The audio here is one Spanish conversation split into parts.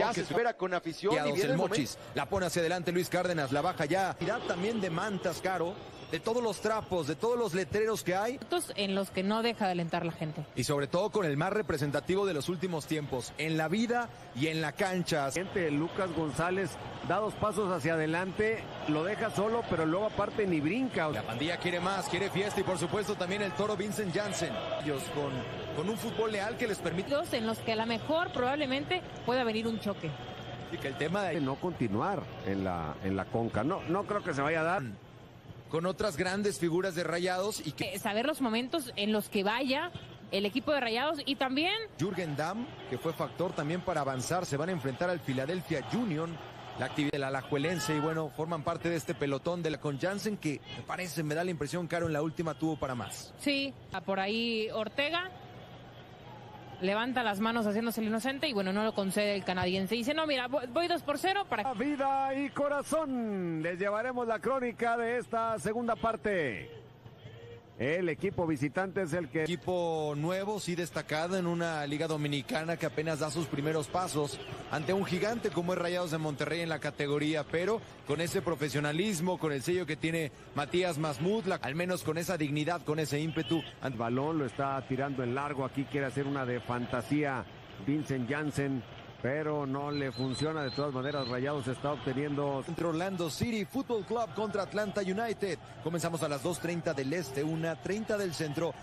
ya se espera con afición y viene el Mochis. La pone hacia adelante Luis Cárdenas, la baja ya. Mirad también de mantas, Caro, de todos los trapos, de todos los letreros que hay. En los que no deja de alentar la gente. Y sobre todo con el más representativo de los últimos tiempos, en la vida y en la cancha. Lucas González da 2 pasos hacia adelante, lo deja solo, pero luego aparte ni brinca. La pandilla quiere más, quiere fiesta y por supuesto también el toro Vincent Janssen. Ellos con un fútbol leal que les permite... En los que a lo mejor probablemente pueda venir un choque. Y que el tema de no continuar en la Conca, no creo que se vaya a dar. Con otras grandes figuras de Rayados y que... Saber los momentos en los que vaya el equipo de Rayados y también... Jürgen Damm, que fue factor también para avanzar, se van a enfrentar al Philadelphia Union, la actividad del alajuelense, y bueno, forman parte de este pelotón de la con Janssen, que me da la impresión, Caro, en la última tuvo para más. Sí, por ahí Ortega levanta las manos haciéndose el inocente y bueno, no lo concede el canadiense. Dice, no, mira, voy 2-0 para... Vida y corazón, les llevaremos la crónica de esta segunda parte. El equipo visitante es el que... Equipo nuevo, sí destacado en una liga dominicana que apenas da sus primeros pasos ante un gigante como es Rayados de Monterrey en la categoría, pero con ese profesionalismo, con el sello que tiene Matías Masmud, al menos con esa dignidad, con ese ímpetu. El balón lo está tirando en largo, aquí quiere hacer una de fantasía Vincent Janssen, pero no le funciona. De todas maneras, Rayados está obteniendo... Entre Orlando City Football Club contra Atlanta United. Comenzamos a las 2:30 del este, 1:30 del centro.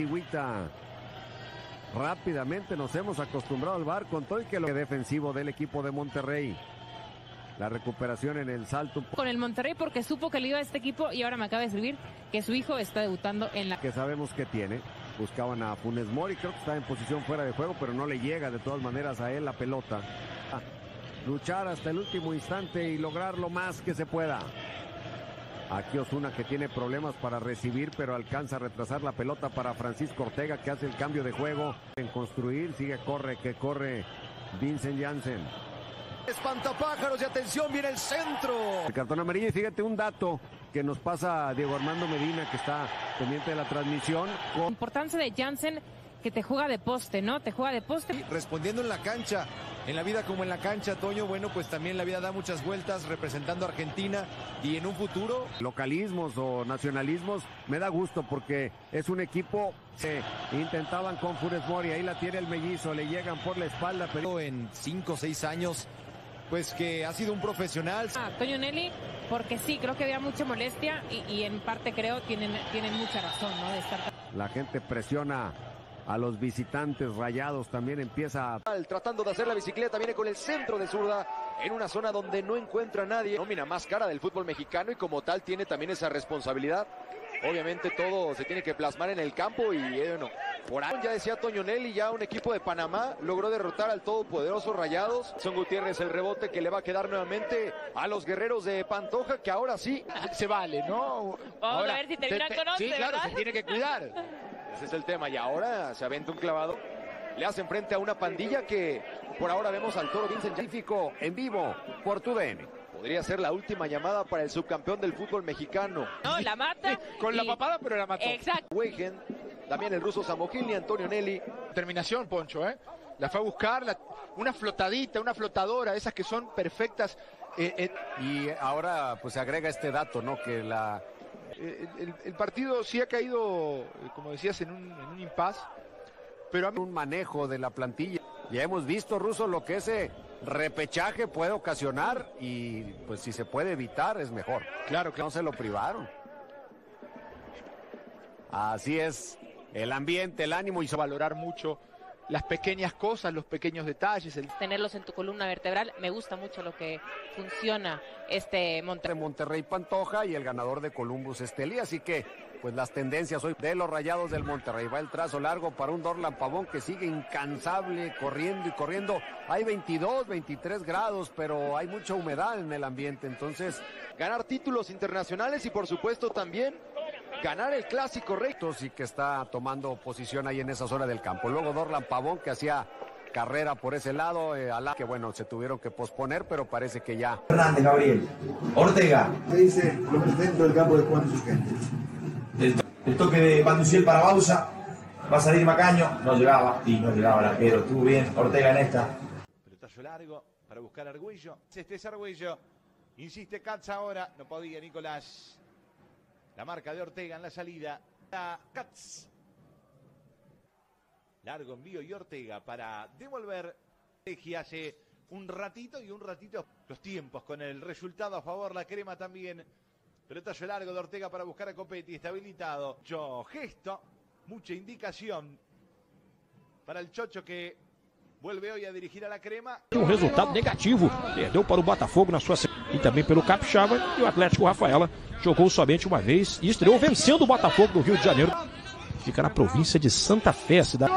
Rápidamente nos hemos acostumbrado al VAR con todo y que lo defensivo del equipo de Monterrey. La recuperación en el salto. Con el Monterrey porque supo que le iba a este equipo y ahora me acaba de escribir que su hijo está debutando en la... Que sabemos que tiene. Buscaban a Funes Mori, creo que está en posición fuera de juego, pero no le llega de todas maneras a él la pelota. Luchar hasta el último instante y lograr lo más que se pueda. Aquí Osuna, que tiene problemas para recibir, pero alcanza a retrasar la pelota para Francisco Ortega, que hace el cambio de juego. En construir, corre Vincent Janssen. Espantapájaros y atención, viene el centro. El cartón amarillo, y fíjate un dato que nos pasa Diego Armando Medina, que está pendiente de la transmisión. La importancia de Janssen, que te juega de poste, ¿no? Te juega de poste. Y respondiendo en la cancha, en la vida como en la cancha, Toño, bueno, pues también la vida da muchas vueltas representando a Argentina y en un futuro... Localismos o nacionalismos, me da gusto porque es un equipo que intentaban con Funes Mori, ahí la tiene el mellizo, le llegan por la espalda, pero... En 5 o 6 años... Pues que ha sisido un profesional. Toño Nelly, porque sí, creo que había mucha molestia y en parte creo tienen mucha razón, ¿no? De estar... La gente presiona a los visitantes. Rayados también empieza... Tratando de hacer la bicicleta, viene con el centro de zurda en una zona donde no encuentra a nadie. Nómina más cara del fútbol mexicano y como tal tiene también esa responsabilidad. Obviamente todo se tiene que plasmar en el campo y bueno, por ahí ya decía Toño Nelly, ya un equipo de Panamá logró derrotar al todopoderoso Rayados. Son Gutiérrez el rebote que le va a quedar nuevamente a los guerreros de Pantoja, que ahora sí se vale, ¿no? Vamos a ver si termina con 11, sí, claro, ¿verdad? se tiene que cuidar. Ese es el tema y ahora se aventa un clavado. Le hacen frente a una pandilla que por ahora vemos al toro Vincent Científico en vivo por TUDN. Podría ser la última llamada para el subcampeón del fútbol mexicano. No, la mata. Con la papada, pero la mató. Exacto. Weigen, también el ruso Samogil y Antonio Nelly. Terminación, Poncho, ¿eh? La fue a buscar, una flotadita, una flotadora, esas que son perfectas. Y ahora pues se agrega este dato, ¿no? Que el partido sí ha caído, como decías, en un impasse. Pero un manejo de la plantilla. Ya hemos visto, Ruso, lo que ese repechaje puede ocasionar y pues si se puede evitar es mejor. Claro que no se lo privaron. Así es el ambiente, el ánimo y valorar mucho las pequeñas cosas, los pequeños detalles. Tenerlos en tu columna vertebral, me gusta mucho lo que funciona Monterrey Pantoja y el ganador de Columbus Estelí, así que pues las tendencias hoy de los Rayados del Monterrey. Va el trazo largo para un Dorlan Pavón que sigue incansable, corriendo y corriendo. Hay 22, 23 grados, pero hay mucha humedad en el ambiente, entonces... Ganar títulos internacionales y por supuesto también ganar el clásico recto. Sí que está tomando posición ahí en esa zona del campo. Luego Dorlan Pavón que hacía carrera por ese lado, que bueno, se tuvieron que posponer, pero parece que ya... Fernández, Gabriel. Ortega. Me dice los que dentro del campo de Juan Susquente. El toque de Banduciel para Bausa, va a salir Macaño, no llegaba el arquero, estuvo bien, Ortega en esta. Pelotazo largo, para buscar a Argüello. Este es Argüello. Insiste Katz ahora. No podía Nicolás. La marca de Ortega en la salida. Katz. Largo envío y Ortega para devolver. Hace un ratito los tiempos con el resultado a favor. La Crema también. Pelotazo largo de Ortega para buscar a Copetti. Está habilitado. Mucho gesto. Mucha indicación para el Chocho que vuelve hoy a dirigir a la Crema. Um resultado negativo, perdeu para o Botafogo na sua e também pelo Capixaba, e o Atlético Rafaela jogou somente uma vez e estreou vencendo o Botafogo do Rio de Janeiro. Fica na província de Santa Fé, cidade.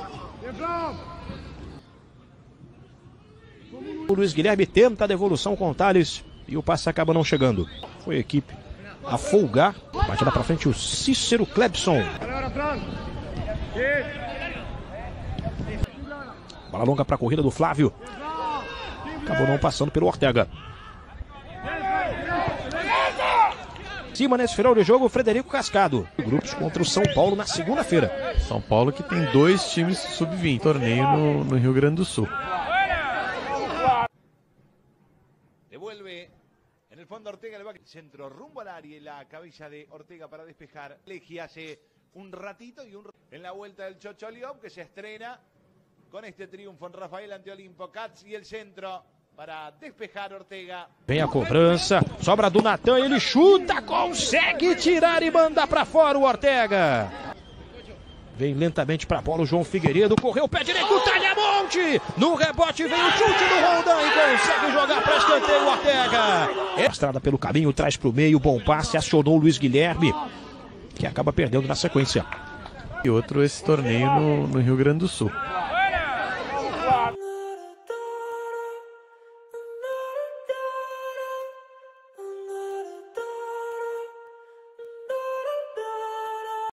O Luiz Guilherme tenta a devolução com o Thales e o passe acaba não chegando. Foi a equipe a folgar. Bate lá para frente o Cícero Clebson. Bola longa para a corrida do Flávio. Acabou não passando pelo Ortega. Cima nesse final de jogo, o Frederico Cascado. Grupos contra o São Paulo na segunda-feira. São Paulo que tem 2 times sub-20. Torneio no Rio Grande do Sul. Devuelve en el fondo Ortega, le va centro rumbo al área y la cabeza de Ortega para despejar. Legi hace un ratito y en la vuelta del Chocho León que se estrena con este triunfo en Rafael ante Olimpo. Katz y el centro para despejar Ortega. Vem a cobrança, sobra do Natan, ele chuta, consegue tirar e mandar para fora o Ortega. Vem lentamente para a bola o João Figueiredo, correu o pé direito, Talhamonte. No rebote vem o chute do Roldan e consegue jogar para escanteio o Ortega. Estrada pelo caminho, traz para o meio, bom passe, acionou o Luiz Guilherme, que acaba perdendo na sequência. E outro esse torneio no Rio Grande do Sul.